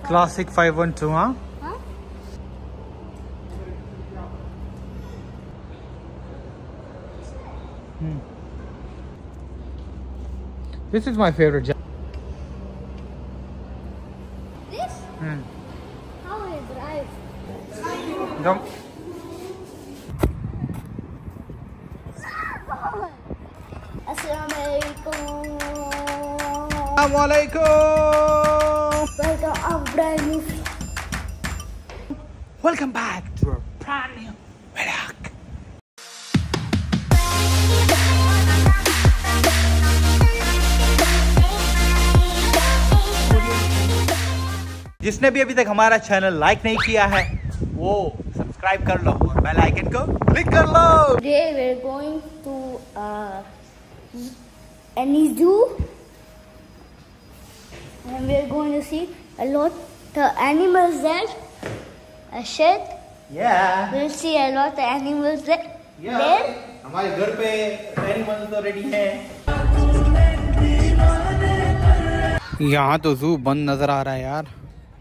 Classic 512, huh? Huh? This is my favorite jacket. This? How will I drive? Jump. Assalamualaikum. Assalamualaikum. Welcome to a brand new. Welcome back to a brand new vlog. जिसने भी अभी तक हमारा channel like नहीं किया है वो subscribe कर लो और बेल आइकन को क्लिक कर लो। Today we're going to any zoo and we're going to see a lot of animals there. A shed. Yeah. We'll see a lot of animals there. Yeah. हमारे घर पे animal तो ready है। यहाँ तो जू बंद नजर आ रहा है यार।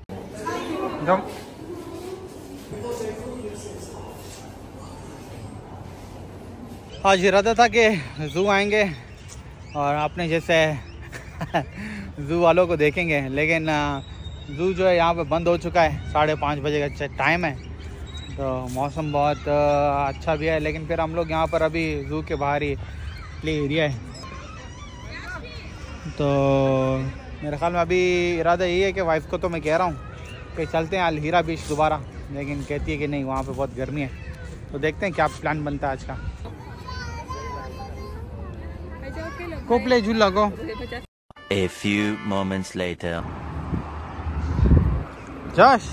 आज इरादा था कि जू आएंगे और आपने जैसे जू वालों को देखेंगे, लेकिन जू जो है यहाँ पे बंद हो चुका है। 5:30 बजे का टाइम है, तो मौसम बहुत अच्छा भी है, लेकिन फिर हम लोग यहाँ पर अभी जू के बाहर ही प्ले एरिया है, तो मेरे ख्याल में अभी इरादा यही है कि वाइफ को तो मैं कह रहा हूँ कि चलते हैं अलहीरा बीच दोबारा, लेकिन कहती है कि नहीं वहाँ पे बहुत गर्मी है, तो देखते हैं क्या प्लान बनता है आज का। को प्ले झूला को। A few moments later. Josh.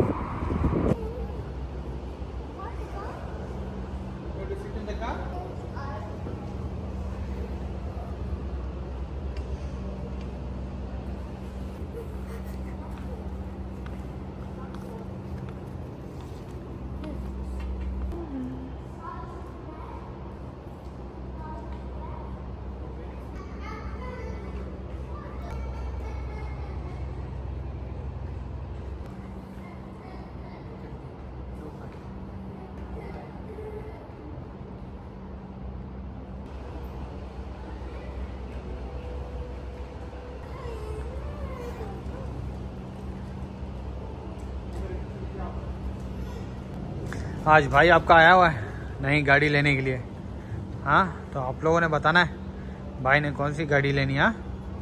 आज भाई आपका आया हुआ है नई गाड़ी लेने के लिए। हाँ, तो आप लोगों ने बताना है भाई ने कौन सी गाड़ी लेनी है।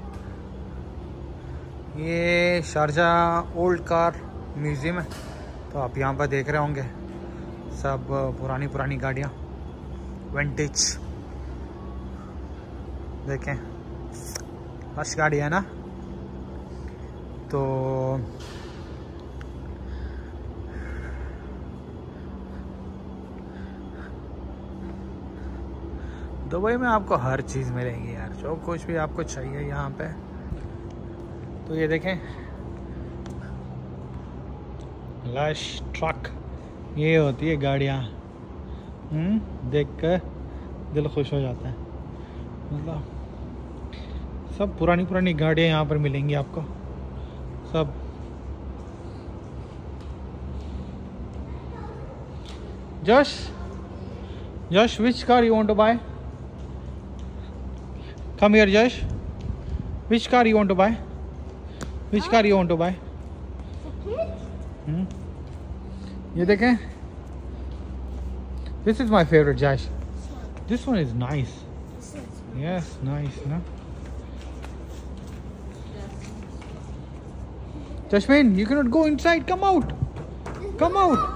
ये शारजाह ओल्ड कार म्यूज़ियम है, तो आप यहाँ पर देख रहे होंगे सब पुरानी पुरानी गाड़ियाँ, विंटेज। देखें बस गाड़ी है ना, तो दुबई में आपको हर चीज़ मिलेगी यार, जो कुछ भी आपको चाहिए यहाँ पे। तो ये देखें लश ट्रक, ये होती है गाड़ियाँ। देख कर दिल खुश हो जाता है, मतलब सब पुरानी पुरानी गाड़ियाँ यहाँ पर मिलेंगी आपको सब। Josh, which car you want to buy? Come here, Josh. Which car you want to buy? Which car you want to buy? ये देखें, this is my favorite, Josh. This one is nice. Yes, nice, no? Jasmine, you cannot go inside. Come out. Come out.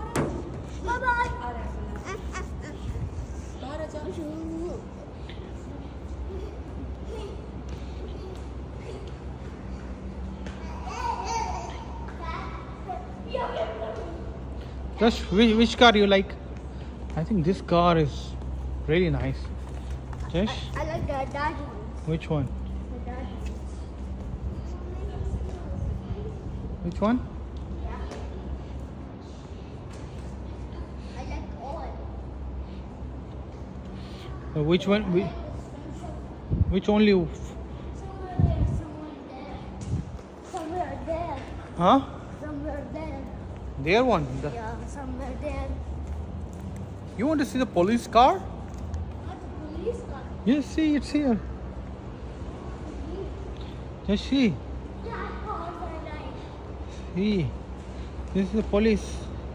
Just which car you like? I think this car is really nice. Josh? I like the daddy ones. Which one? The daddy ones. Which one? Yeah. I like all. Which one? Which only? Somewhere there. Huh? Somewhere there. There one. Yeah, somewhere there. You want to see the police car? Not the police car. Yes, see, it's here. Just see. That car that night. See. This is the police.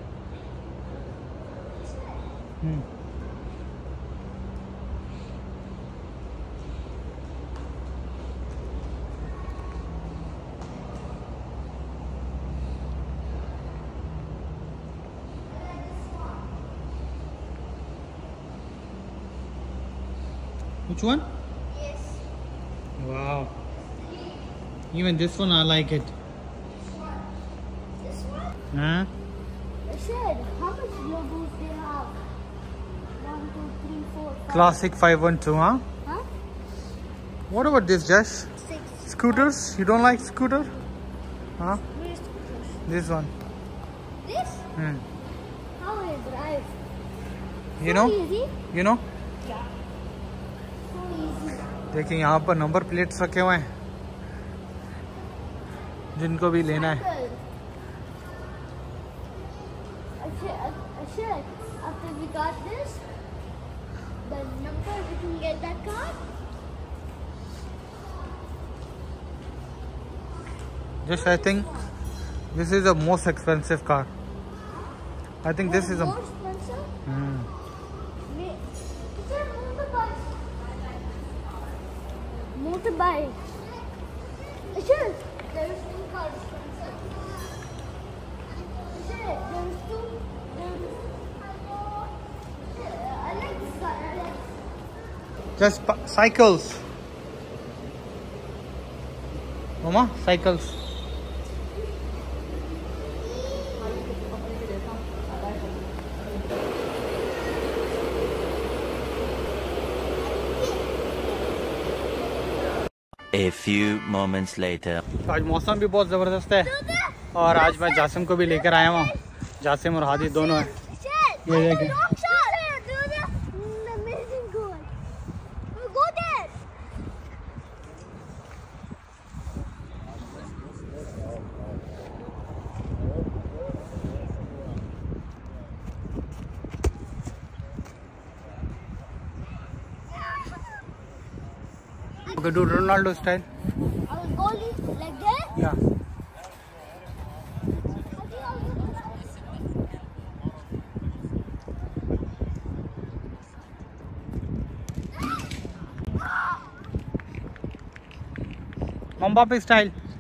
Which one? Yes. Wow. Even this one, I like it. This one? Huh? I said, how much logos they have? 1, 2, 3, 4, 5. Classic 512, huh? Huh? What about this, Jess? 6. Scooters? You don't like scooter? Huh? Where's the This one. This? Hmm. How I drive? You So know? easy? You know? Yeah. So easy. देखिए यहाँ पर number plates रखे हुए हैं जिनको भी लेना है. Ashad, after we got this, the number we can get that car. Just I think this is the most expensive car. I think this is a. More expensive? It's a motorbike. Motorbike. Ashad, there's 2 cars expensive. Ashad, there's 2. I like this car. I like Just cycles. Mama, cycles. A few moments later. आज मौसम भी बहुत ज़बरदस्त है और आज मैं जासिम को भी लेकर आया हूँ. जासिम और हादी दोनों हैं. ये देखें. Okay, do Ronaldo style. I will go like that. Yeah. Mbappe style.